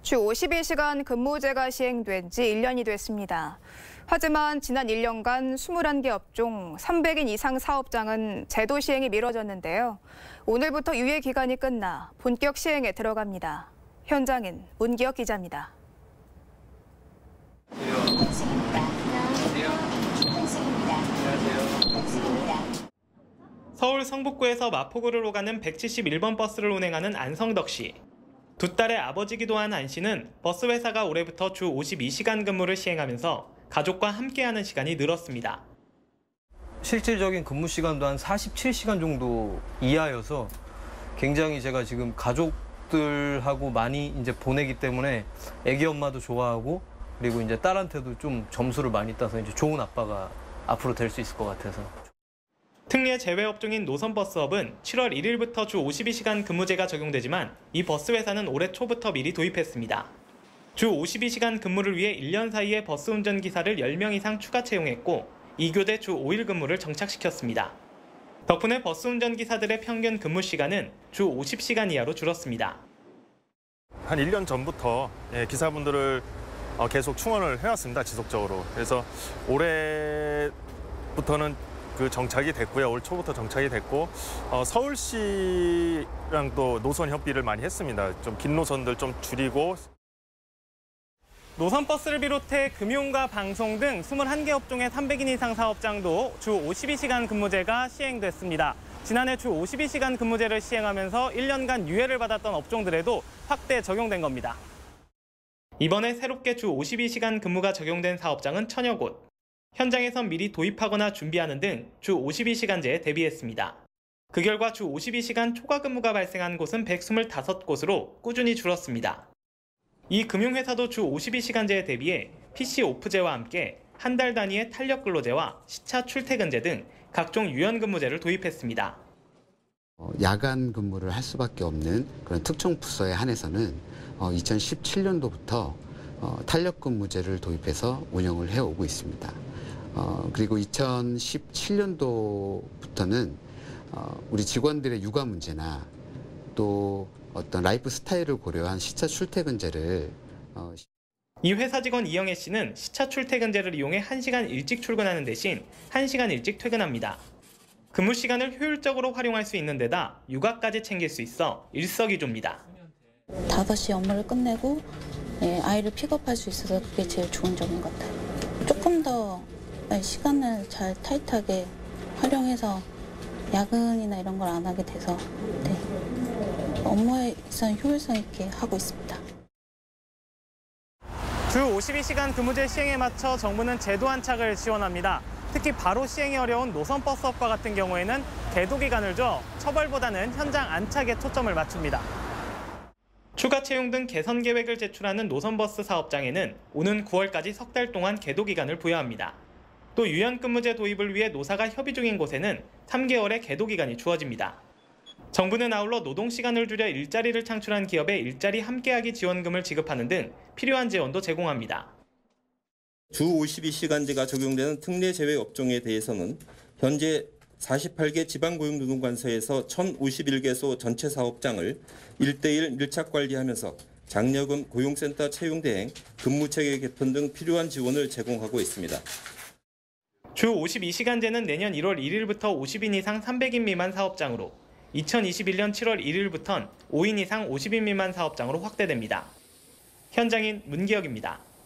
주 52시간 근무제가 시행된 지 1년이 됐습니다. 하지만 지난 1년간 21개 업종 300인 이상 사업장은 제도 시행이 미뤄졌는데요. 오늘부터 유예 기간이 끝나 본격 시행에 들어갑니다. 현장인 문기혁 기자입니다. 서울 성북구에서 마포구를 오가는 171번 버스를 운행하는 안성덕 씨. 두 딸의 아버지기도 한 안 씨는 버스 회사가 올해부터 주 52시간 근무를 시행하면서 가족과 함께하는 시간이 늘었습니다. 실질적인 근무 시간도 한 47시간 정도 이하여서 굉장히 제가 지금 가족들하고 많이 이제 보내기 때문에 애기 엄마도 좋아하고 그리고 이제 딸한테도 좀 점수를 많이 따서 이제 좋은 아빠가 앞으로 될 수 있을 것 같아서. 특례 제외 업종인 노선버스업은 7월 1일부터 주 52시간 근무제가 적용되지만 이 버스 회사는 올해 초부터 미리 도입했습니다. 주 52시간 근무를 위해 1년 사이에 버스 운전기사를 10명 이상 추가 채용했고 2교대 주 5일 근무를 정착시켰습니다. 덕분에 버스 운전기사들의 평균 근무 시간은 주 50시간 이하로 줄었습니다. 한 1년 전부터 기사분들을 계속 충원을 해왔습니다, 지속적으로. 그래서 올해부터는 그 정착이 됐고요. 올 초부터 정착이 됐고 서울시랑 또 노선 협의를 많이 했습니다. 좀 긴 노선들 좀 줄이고. 노선버스를 비롯해 금융과 방송 등 21개 업종의 300인 이상 사업장도 주 52시간 근무제가 시행됐습니다. 지난해 주 52시간 근무제를 시행하면서 1년간 유예를 받았던 업종들에도 확대 적용된 겁니다. 이번에 새롭게 주 52시간 근무가 적용된 사업장은 1000여 곳. 현장에선 미리 도입하거나 준비하는 등 주 52시간제에 대비했습니다. 그 결과 주 52시간 초과 근무가 발생한 곳은 125곳으로 꾸준히 줄었습니다. 이 금융회사도 주 52시간제에 대비해 PC 오프제와 함께 한 달 단위의 탄력 근로제와 시차 출퇴근제 등 각종 유연근무제를 도입했습니다. 야간 근무를 할 수밖에 없는 그런 특정 부서에 한해서는 2017년도부터 탄력 근무제를 도입해서 운영을 해오고 있습니다. 그리고 2017년도부터는 우리 직원들의 육아 문제나 또 어떤 라이프 스타일을 고려한 시차 출퇴근제를 이 회사 직원 이영애 씨는 시차 출퇴근제를 이용해 1시간 일찍 출근하는 대신 1시간 일찍 퇴근합니다. 근무 시간을 효율적으로 활용할 수 있는 데다 육아까지 챙길 수 있어 일석이조입니다. 5시 업무를 끝내고 아이를 픽업할 수 있어서 그게 제일 좋은 점인 것 같아요. 조금 더 시간을 잘 타이트하게 활용해서 야근이나 이런 걸 안 하게 돼서 업무에 있어서 효율성 있게 하고 있습니다. 주 52시간 근무제 시행에 맞춰 정부는 제도 안착을 지원합니다. 특히 바로 시행이 어려운 노선버스업과 같은 경우에는 계도 기간을 줘 처벌보다는 현장 안착에 초점을 맞춥니다. 추가 채용 등 개선 계획을 제출하는 노선버스 사업장에는 오는 9월까지 석 달 동안 계도 기간을 부여합니다. 또 유연근무제 도입을 위해 노사가 협의 중인 곳에는 3개월의 계도 기간이 주어집니다. 정부는 아울러 노동시간을 줄여 일자리를 창출한 기업에 일자리 함께하기 지원금을 지급하는 등 필요한 지원도 제공합니다. 주 52시간제가 적용되는 특례 제외 업종에 대해서는 현재 48개 지방고용노동관서에서 1051개소 전체 사업장을 1:1 밀착 관리하면서 장려금, 고용센터 채용 대행, 근무체계 개편 등 필요한 지원을 제공하고 있습니다. 주 52시간제는 내년 1월 1일부터 50인 이상 300인 미만 사업장으로 2021년 7월 1일부터는 5인 이상 50인 미만 사업장으로 확대됩니다. 현장인 문기혁입니다.